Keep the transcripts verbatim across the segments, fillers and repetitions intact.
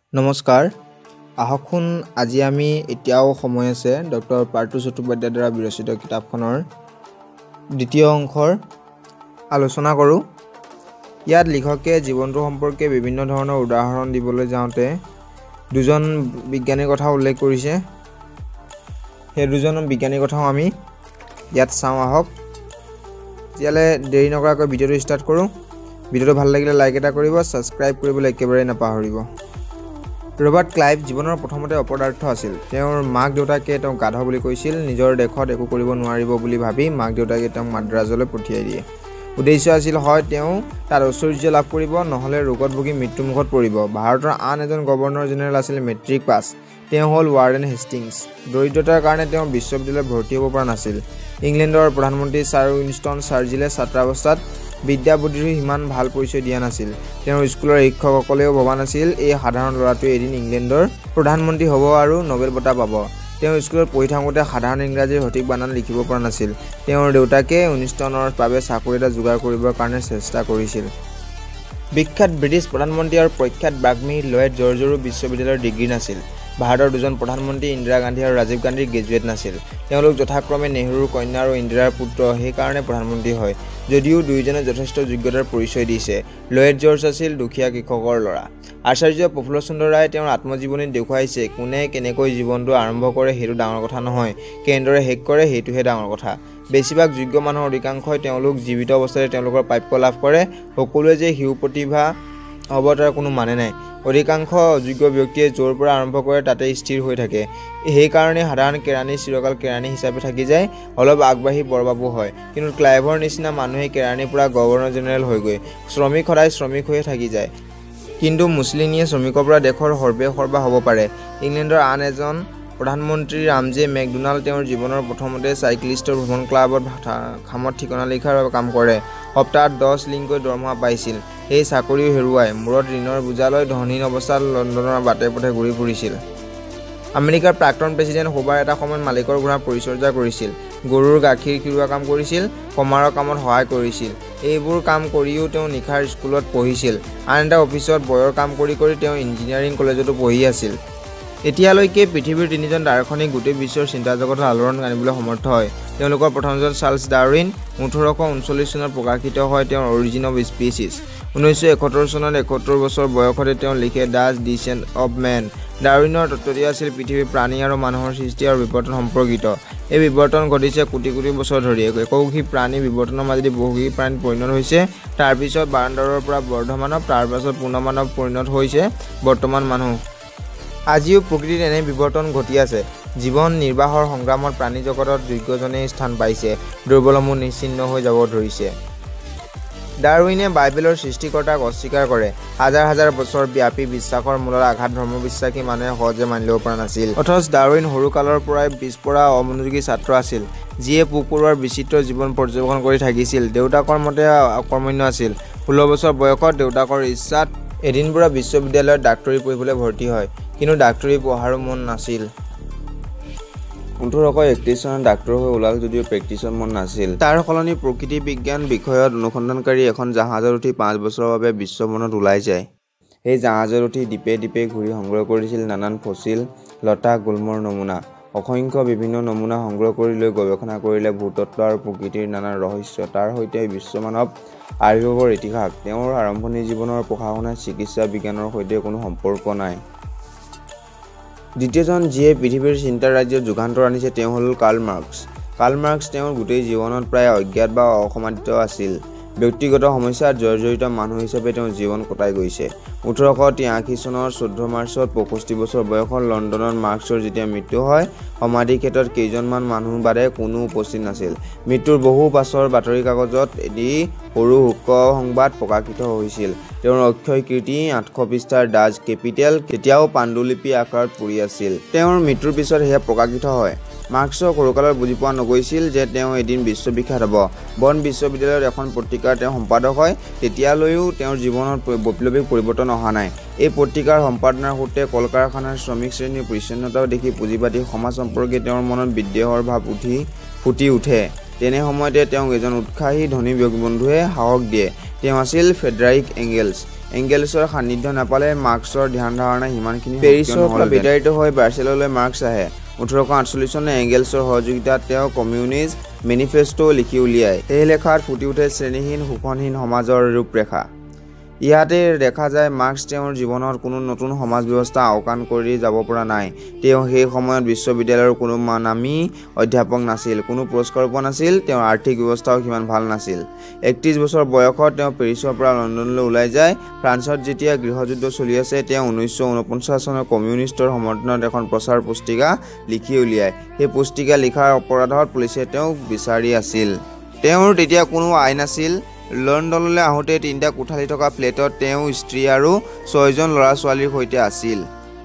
নমস্কাৰ আহকচোন আজি আমি এতিয়াও সময় আছে ডক্টৰ পাৰ্থ চট্টোপাধ্যায়ৰ দ্বাৰা বিৰচিত কিতাপখনৰ দ্বিতীয় অংশৰ আলোচনা কৰোঁ। ইয়াত লিখকে জীৱনটো সম্পৰ্কে বিভিন্ন ধৰণৰ উদাহৰণ দিবলৈ যাওঁতে দুজন বিজ্ঞানীৰ কথা উল্লেখ কৰিছে। সেই দুজন বিজ্ঞানীৰ কথাও আমি ইয়াত চাওঁ আহক। তেতিয়াহ'লে দেৰি নকৰাকৈ ভিডিঅ'টো ষ্টাৰ্ট কৰোঁ। ভিডিঅ'টো ভাল লাগিলে লাইক এটা কৰিব, ছাবস্ক্ৰাইব কৰিবলৈ একেবাৰে নাপাহৰিব। ৰবাৰ্ট ক্লাইভ জীৱনৰ প্ৰথমতে অপদাৰ্থ আছিল। তেওঁৰ মাক দেউতাকে তেওঁক গাধ বুলি কৈছিল। নিজৰ দেশত একো কৰিব নোৱাৰিব বুলি ভাবি মাক দেউতাকে তেওঁক মাদ্ৰাজলৈ পঠিয়াই দিয়ে। উদ্দেশ্য আছিল হয় তেওঁ তাত ঐশ্বৰ্য লাভ কৰিব, নহ'লে ৰোগত ভুগি মৃত্যুমুখত পৰিব। ভাৰতৰ আন এজন গভৰ্ণৰ জেনেৰেল আছিল মেট্ৰিক পাছ। তেওঁ হ'ল ৱাৰেন হেষ্টিংছ। দৰিদ্ৰতাৰ কাৰণে তেওঁ বিশ্ববিদ্যালয়ত ভৰ্তি হ'ব পৰা নাছিল। ইংলেণ্ডৰ প্ৰধানমন্ত্ৰী ছাৰ উইনষ্টন চাৰ্চিলে ছাত্ৰাৱস্থাত বিদ্যা বুদ্ধিৰ সিমান ভাল পৰিচয় দিয়া নাছিল। তেওঁৰ স্কুলৰ শিক্ষকসকলেও ভবা নাছিল এই সাধাৰণ ল'ৰাটোৱে এদিন ইংলেণ্ডৰ প্ৰধানমন্ত্ৰী হ'ব আৰু নোবেল বঁটা পাব। তেওঁ স্কুলত পঢ়ি থাকোঁতে সাধাৰণ ইংৰাজীৰ সঠিক বানান লিখিব পৰা নাছিল। তেওঁৰ দেউতাকে উইনষ্টনৰ বাবে চাকৰি এটা যোগাৰ কৰিবৰ কাৰণে চেষ্টা কৰিছিল। বিখ্যাত ব্ৰিটিছ প্ৰধানমন্ত্ৰী আৰু প্ৰখ্যাত বাগ্মী লয়েড জৰ্জৰো বিশ্ববিদ্যালয়ৰ ডিগ্ৰী নাছিল। ভাৰতৰ দুজন প্ৰধানমন্ত্ৰী ইন্দিৰা গান্ধী আৰু ৰাজীৱ গান্ধীৰ গ্ৰেজুৱেট নাছিল। তেওঁলোক যথাক্ৰমে নেহৰুৰ কন্যা আৰু ইন্দিৰাৰ পুত্ৰ, সেইকাৰণে প্ৰধানমন্ত্ৰী হয়। যদিও দুয়োজনে যথেষ্ট যোগ্যতাৰ পৰিচয় দিছে। লয়েড জৰ্জ আছিল দুখীয়া কৃষকৰ ল'ৰা। আচাৰ্য প্ৰফুল্ল চন্দ্ৰ ৰায়ে তেওঁৰ আত্মজীৱনীত দেখুৱাইছে কোনে কেনেকৈ জীৱনটো আৰম্ভ কৰে সেইটো ডাঙৰ কথা নহয়, কেনেদৰে শেষ কৰে সেইটোহে ডাঙৰ কথা। বেছিভাগ যোগ্য মানুহৰ অধিকাংশই তেওঁলোক জীৱিত অৱস্থাতে তেওঁলোকৰ প্ৰাপ্য লাভ কৰে। সকলোৱে যে শিউ প্ৰতিভা হ'ব তাৰ কোনো মানে নাই। অধিকাংশ অযোগ্য ব্যক্তিয়ে য'ৰ পৰা আৰম্ভ কৰে তাতে স্থিৰ হৈ থাকে। সেইকাৰণে সাধাৰণ কেৰাণী চিৰকাল কেৰাণী হিচাপে থাকি যায়, অলপ আগবাঢ়ি বৰবাবু হয়। কিন্তু ক্লাইভৰ নিচিনা মানুহে কেৰাণীৰ পৰা গভৰ্ণৰ জেনেৰেল হয়গৈ। শ্ৰমিক সদায় শ্ৰমিক হৈয়ে থাকি যায়। কিন্তু মুছলিনীয়ে শ্ৰমিকৰ পৰা দেশৰ সৰ্বে সৰ্বা হ'ব পাৰে। ইংলেণ্ডৰ আন এজন প্ৰধানমন্ত্ৰী ৰামজে মেকডোনাল্ড তেওঁৰ জীৱনৰ প্ৰথমতে চাইক্লিষ্টৰ ভ্ৰমণ ক্লাবত খামত ঠিকনা লিখাৰ বাবে কাম কৰে। সপ্তাহত দহ লিংকৈ দৰমহা পাইছিল। সেই চাকৰিও হেৰুৱাই মূৰত ঋণৰ বোজা লৈ ধনীন অৱস্থাত লণ্ডনৰ বাটে পথে ঘূৰি ফুৰিছিল। আমেৰিকাৰ প্ৰাক্তন প্ৰেছিডেণ্ট হোবাৰ এটা সময়ত মালিকৰ ঘোঁৰা পৰিচৰ্যা কৰিছিল। গৰুৰ গাখীৰ খিৰোৱা কাম কৰিছিল, কমাৰৰ কামত সহায় কৰিছিল। এইবোৰ কাম কৰিও তেওঁ নিশাৰ স্কুলত পঢ়িছিল। আন এটা অফিচত বয়ৰ কাম কৰি কৰি তেওঁ ইঞ্জিনিয়াৰিং কলেজতো পঢ়ি আছিল। এতিয়ালৈকে পৃথিৱীৰ তিনিজন দাৰ্শনিক গোটেই বিশ্বৰ চিন্তা জগতৰ আলোড়ন আনিবলৈ সমৰ্থ হয়। তেওঁলোকৰ প্ৰথমজন চাৰ্লছ ডাৰউইন। ওঠৰশ ঊনচল্লিছ চনত প্ৰকাশিত হয় তেওঁৰ অৰিজিন অৱ স্পেচিছ। ঊনৈছশ এসত্তৰ চনত এসত্তৰ বছৰ বয়সতে তেওঁ লিখে দ্য ডিচেণ্ট অৱ মেন। ডাৰউইনৰ তত্ত্বটি আছিল পৃথিৱীৰ প্ৰাণী আৰু মানুহৰ সৃষ্টি আৰু বিৱৰ্তন সম্পৰ্কিত। এই বিৱৰ্তন ঘটিছে কোটি কোটি বছৰ ধৰি। এককোষী প্ৰাণী বিৱৰ্তনৰ মাজেদি বহুকোষী প্ৰাণীত পৰিণত হৈছে, তাৰপিছত বান্দৰৰ পৰা বৰ্ধমানৱ, তাৰপাছত পূৰ্ণমানৱ পৰিণত হৈছে বৰ্তমান মানুহ। আজিও প্ৰকৃতিত এনে বিৱৰ্তন ঘটি আছে। জীৱন নিৰ্বাহৰ সংগ্ৰামত প্ৰাণী জগতত যোগ্যজনেই স্থান পাইছে, দুৰ্বলসমূহ নিশ্চিহ্ন হৈ যাব ধৰিছে। ডাৰউইনে বাইবেলৰ সৃষ্টিকৰ্তাক অস্বীকাৰ কৰে। হাজাৰ হাজাৰ বছৰ ব্যাপী বিশ্বাসৰ মূলত আঘাত ধৰ্মবিশ্বাসী মানুহে সহজে মানি ল'ব পৰা নাছিল। অথচ ডাৰউইন সৰুকালৰ পৰাই পিছপৰা অমনোযোগী ছাত্ৰ আছিল, যিয়ে পোক পৰুৱাৰ বিচিত্ৰ জীৱন পৰ্যবেক্ষণ কৰি থাকিছিল। দেউতাকৰ মতে অকৰ্মণ্য আছিল। ষোল্ল বছৰ বয়সত দেউতাকৰ ইচ্ছাত এডিনবৰা বিশ্ববিদ্যালয়ত ডাক্তৰী পঢ়িবলৈ ভৰ্তি হয়। কিন্তু ডাক্তৰী পঢ়াৰো মন নাছিল। ওঠৰশ একত্ৰিছ চনত ডাক্তৰ হৈ ওলাল যদিও প্ৰেক্টিছত মন নাছিল। তাৰ সলনি প্ৰকৃতি বিজ্ঞান বিষয়ত অনুসন্ধানকাৰী এখন জাহাজত উঠি পাঁচ বছৰৰ বাবে বিশ্বভ্ৰমণত ওলাই যায়। সেই জাহাজত উঠি দ্বীপে দ্বীপে ঘূৰি সংগ্ৰহ কৰিছিল নানান ফচিল, লতা গুল্মৰ নমুনা। অসংখ্য বিভিন্ন নমুনা সংগ্ৰহ কৰি লৈ গৱেষণা কৰিলে ভূতত্ত্ব আৰু প্ৰকৃতিৰ নানান ৰহস্য। তাৰ সৈতে বিশ্বমানৱ আবিৰ্ভাৱৰ ইতিহাস। তেওঁৰ আৰম্ভণি জীৱনৰ পঢ়া শুনা চিকিৎসা বিজ্ঞানৰ সৈতে কোনো সম্পৰ্ক নাই। দ্বিতীয়জন যিয়ে পৃথিৱীৰ চিন্তাৰ ৰাজ্যত যুগান্তৰ আনিছে তেওঁ হ'ল কাৰ্ল মাৰ্কছ। কাৰ্ল মাৰ্কছ তেওঁৰ গোটেই জীৱনত প্ৰায় অজ্ঞাত বা অসমাদিত আছিল। ব্যক্তিগত সমস্যাত জৰ্জৰিত মানুহ হিচাপে তেওঁ জীৱন কটাই গৈছে। ওঠৰশ তিৰাশী চনৰ চৈধ্য মাৰ্চত পঁয়ষষ্ঠি বছৰ বয়সত লণ্ডনত মাৰ্কছৰ যেতিয়া মৃত্যু হয়, সমাধি ক্ষেত্ৰত কেইজনমান মানুহ বাদে কোনো উপস্থিত নাছিল। মৃত্যুৰ বহু পাছৰ বাতৰি কাকতত এটি সৰু শোক সংবাদ প্ৰকাশিত হৈছিল। তেওঁৰ অক্ষয় কীৰ্তি আঠশ পৃষ্ঠাৰ ডাচ কেপিটেল কেতিয়াও পাণ্ডুলিপি আকাৰত পৰি আছিল। তেওঁৰ মৃত্যুৰ পিছত সেয়া প্ৰকাশিত হয়। মাৰ্কছক সৰুকালত বুজি পোৱা নগৈছিল যে তেওঁ এদিন বিশ্ববিখ্যাত হ'ব। বন বিশ্ববিদ্যালয়ত এখন পত্ৰিকাৰ তেওঁ সম্পাদক হয়। তেতিয়ালৈও তেওঁৰ জীৱনত বৈপ্লৱিক পৰিৱৰ্তন অহা নাই। এই পত্ৰিকাৰ সম্পাদনাৰ সূত্ৰে কল কাৰখানাৰ শ্ৰমিক শ্ৰেণীৰ পৰিচ্ছন্নতাও দেখি পুঁজিবাদী সমাজ সম্পৰ্কে তেওঁৰ মনত বিদ্বেষৰ ভাৱ উঠি ফুটি উঠে। তেনে সময়তে তেওঁক এজন উৎসাহী ধনী বন্ধুৱে সাহস দিয়ে। তেওঁ আছিল ফ্ৰেডাৰিক এংগেলছ। এংগেলছৰ সান্নিধ্য নাপালে মাৰ্কছৰ ধ্যান ধাৰণা সিমানখিনি পেৰিছৰ পৰা বিতাড়িত হৈ বাৰ্চেললৈ মাৰ্কছ আহে। ওঠৰশ আঠচল্লিছ চনত এংগেলছৰ সহযোগিতাত তেওঁ কমিউনিষ্ট মেনিফেষ্টো লিখি উলিয়ায়। সেই লেখাত ফুটি উঠে শ্ৰেণীহীন শোষণহীন সমাজৰ ৰূপৰেখা। ইয়াতে দেখা যায় মাৰ্কছ তেওঁৰ জীৱনত কোনো নতুন সমাজ ব্যৱস্থা আওকাণ কৰি যাব পৰা নাই। তেওঁ সেই সময়ত বিশ্ববিদ্যালয়ৰ কোনো নামী অধ্যাপক নাছিল, কোনো পুৰস্কাৰ পোৱা নাছিল, তেওঁৰ আৰ্থিক ব্যৱস্থাও সিমান ভাল নাছিল। একত্ৰিছ বছৰ বয়সত তেওঁ পেৰিছৰ পৰা লণ্ডনলৈ ওলাই যায়। ফ্ৰান্সত যেতিয়া গৃহযুদ্ধ চলি আছে, তেওঁ ঊনৈছশ ঊনপঞ্চাছ চনত কমিউনিষ্টৰ সমৰ্থনত এখন প্ৰচাৰ পুস্তিকা লিখি উলিয়ায়। সেই পুস্তিকা লিখাৰ অপৰাধত পুলিচে তেওঁক বিচাৰি আছিল। তেওঁৰ তেতিয়া কোনো আইন নাছিল। লণ্ডনলৈ আহোঁতে তিনিটা কোঠালি থকা ফ্লেটত তেওঁ স্ত্ৰী আৰু ছয়জন ল'ৰা ছোৱালীৰ সৈতে আছিল।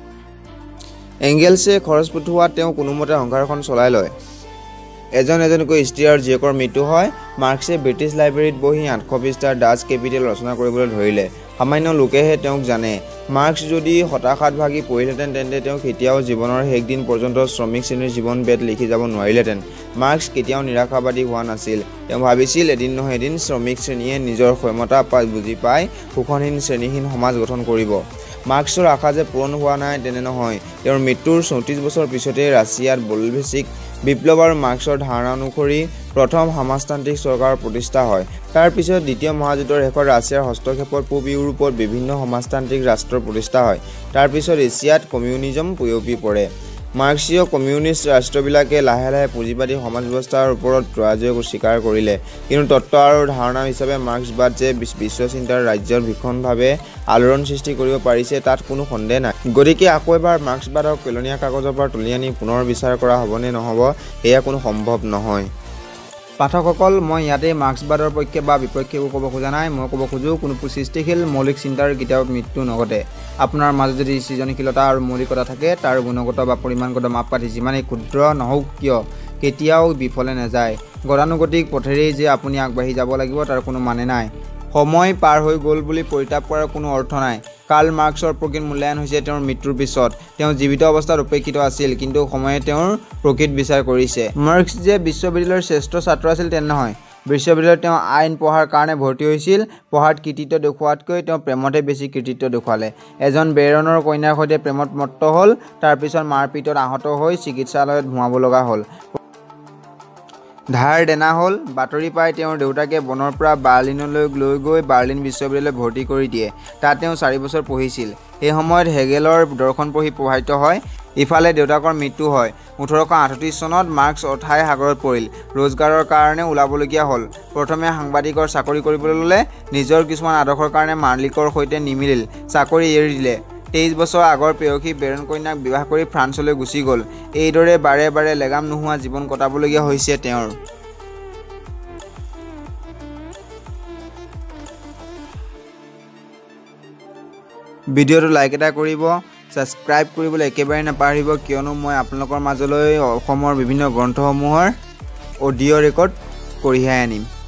এংগেলছে খৰচ পঠোৱাত তেওঁ কোনোমতে সংসাৰখন চলাই লয়। এজন এজনকৈ স্ত্ৰী আৰু জীয়েকৰ মৃত্যু হয়। মাৰ্কছে ব্ৰিটিছ লাইব্ৰেৰীত বহি আঠশ পৃষ্ঠাৰ ডাচ কেপিটেল ৰচনা কৰিবলৈ ধৰিলে। সামান্য লোকেহে তেওঁক জানে। মাৰ্কছ যদি হতাশাত ভাগি পৰিলহেঁতেন তেন্তে তেওঁ কেতিয়াও জীৱনৰ শেষ দিন পৰ্যন্ত শ্ৰমিক শ্ৰেণীৰ জীৱন বেদ লিখি যাব নোৱাৰিলেহেঁতেন। মাৰ্কছ কেতিয়াও নিৰাশাবাদী হোৱা নাছিল। তেওঁ ভাবিছিল এদিন নহয় এদিন শ্ৰমিক শ্ৰেণীয়ে নিজৰ ক্ষমতা বুজি পাই শোষণহীন শ্ৰেণীহীন সমাজ গঠন কৰিব। মাৰ্কছৰ আশা যে পূৰণ হোৱা নাই তেনে নহয়। তেওঁৰ মৃত্যুৰ চৌত্ৰিছ বছৰ পিছতে ৰাছিয়াত বলভেচিক বিপ্লৱ আৰু মাৰ্কছৰ ধাৰণা অনুসৰি প্ৰথম সমাজতান্ত্ৰিক চৰকাৰৰ প্ৰতিষ্ঠা হয়। তাৰ পিছত দ্বিতীয় মহাযুদ্ধৰ শেষত ৰাছিয়াৰ হস্তক্ষেপত পূব ইউৰোপত বিভিন্ন সমাজতান্ত্ৰিক ৰাষ্ট্ৰৰ প্ৰতিষ্ঠা হয়। তাৰ পিছত এছিয়াত কমিউনিজম বিয়পি পৰে। মাৰ্ক্সীয় কমিউনিষ্ট ৰাষ্ট্ৰবিলাকে লাহে লাহে পুঁজিবাদী সমাজ ব্যৱস্থাৰ ওপৰত পৰাজয় স্বীকাৰ কৰিলে। কিন্তু তত্ত্ব আৰু ধাৰণা হিচাপে মাৰ্ক্সবাদ যে বিশ্বচিন্তাৰ ৰাজ্যৰ ভীষণভাৱে আলোড়ন সৃষ্টি কৰিব পাৰিছে তাত কোনো সন্দেহ নাই। গতিকে আকৌ এবাৰ মাৰ্ক্সবাদক পেলনীয়া কাগজৰ পৰা তুলি আনি পুনৰ বিচাৰ কৰা হ'বনে নহ'ব সেয়া কোনো সম্ভৱ নহয়। পাঠকসকল, মই ইয়াতে মাৰ্ক্সবাদৰ পক্ষে বা বিপক্ষে একো ক'ব খোজা নাই। মই ক'ব খোজোঁ কোনো সৃষ্টিশীল মৌলিক চিন্তাৰ কেতিয়াও মৃত্যু নঘটে। আপোনাৰ মাজত যদি সৃজনশীলতা আৰু মৌলিকতা থাকে তাৰ গুণগত বা পৰিমাণগত মাপকাঠি যিমানেই ক্ষুদ্ৰ নহওক কিয় কেতিয়াও বিফলে নাযায়। গতানুগতিক পথেৰেই যে আপুনি আগবাঢ়ি যাব লাগিব তাৰ কোনো মানে নাই। সময় পাৰ হৈ গ'ল বুলি পৰিতাপ কৰাৰ কোনো অৰ্থ নাই। কাৰ্ল মাৰ্ক্সৰ প্ৰকৃত মূল্যায়ন হৈছে তেওঁৰ মৃত্যুৰ পিছত। তেওঁ জীৱিত অৱস্থাত উপেক্ষিত আছিল, কিন্তু সময়ে তেওঁৰ প্ৰকৃত বিচাৰ কৰিছে। মাৰ্ক্স যে বিশ্ববিদ্যালয়ৰ শ্ৰেষ্ঠ ছাত্ৰ আছিল তেনে নহয়। বিশ্ববিদ্যালয়ত তেওঁ আইন পঢ়াৰ কাৰণে ভৰ্তি হৈছিল। পঢ়াত কৃতিত্ব দেখুওৱাতকৈ তেওঁ প্ৰেমতহে বেছি কৃতিত্ব দেখুৱালে। এজন বেৰনৰ কন্যাৰ সৈতে প্ৰেমত মত্ত হ'ল, তাৰপিছত মাৰপিটত আহত হৈ চিকিৎসালয়ত ভুৱাব লগা হ'ল। ধাৰ দেনা হ'ল। বাতৰি পাই তেওঁৰ দেউতাকে বনৰ পৰা বাৰ্লিনলৈ লৈ গৈ বাৰ্লিন বিশ্ববিদ্যালয়ত ভৰ্তি কৰি দিয়ে। তাত তেওঁ চাৰি বছৰ পঢ়িছিল। সেই সময়ত হেগেলৰ দৰ্শন পঢ়ি প্ৰভাৱিত হয়। ইফালে দেউতাকৰ মৃত্যু হয়। ওঠৰশ আঠত্ৰিছ চনত মাৰ্ক্স অথাই সাগৰত পৰিল। ৰোজগাৰৰ কাৰণে ওলাবলগীয়া হ'ল। প্ৰথমে সাংবাদিকৰ চাকৰি কৰিবলৈ ল'লে। নিজৰ কিছুমান আদৰ্শৰ কাৰণে মাৰ্লিকৰ সৈতে নিমিলিল, চাকৰি এৰি দিলে। তেইছ বছৰ আগৰ প্ৰেয়সী বেৰন কন্যাক বিবাহ কৰি ফ্ৰান্সলৈ গুচি গ'ল। এইদৰে বাৰে বাৰে লেগাম নোহোৱা জীৱন কটাবলগীয়া হৈছে তেওঁৰ। ভিডিঅ'টো লাইক এটা কৰিব, ছাবস্ক্ৰাইব কৰিবলৈ একেবাৰে নাপাহৰিব, কিয়নো মই আপোনালোকৰ মাজলৈ অসমৰ বিভিন্ন গ্ৰন্থসমূহৰ অডিঅ' ৰেকৰ্ড কঢ়িয়াই আনিম।